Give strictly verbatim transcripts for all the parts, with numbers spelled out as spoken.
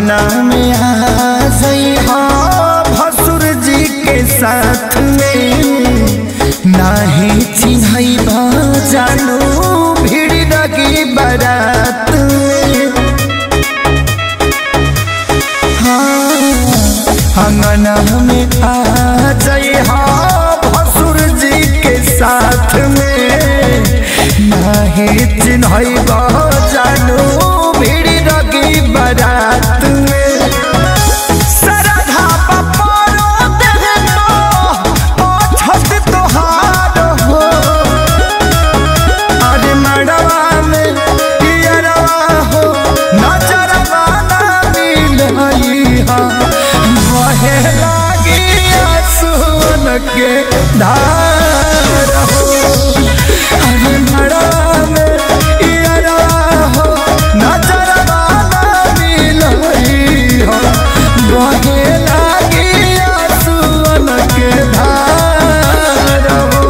अंगना में आ जाई हो भसुर जी के साथ में नाही चिन्हई जानू भीड़ लगी बारात में। हाँ अंगना में आ जाई हो भसुर जी के साथ में नाही चिन्हई जानू भीड़ लगी बारात में। के धार हो अरे मड़ा में यारा हो नजर वाला मिलई हो बहे लागी आंसुअन के धार हो।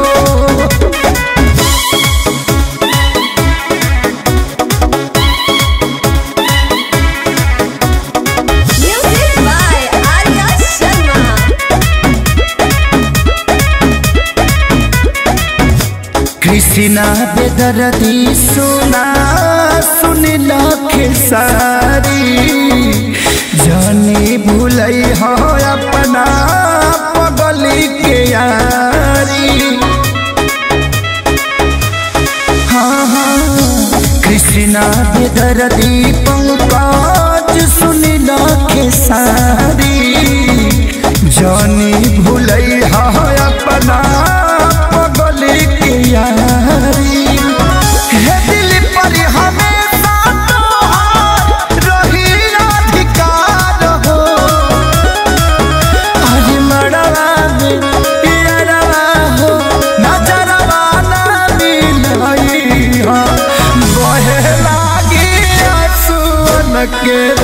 कृष्णा बेदर्दी सुना सुनिल खेसारी जानी भूलई हो अपना पगली के यारी। हाँ हाँ कृष्णा बेदर्दी पंकज सुनिल खेसारी जानी भूलई हो अपना पगली के यारी। हे दिल पर हमेशा तोहार रही अधिकार हो अरे मड़वा में यारवा हो नजरवा ना मिलई हो बहे लागी आंसुअन के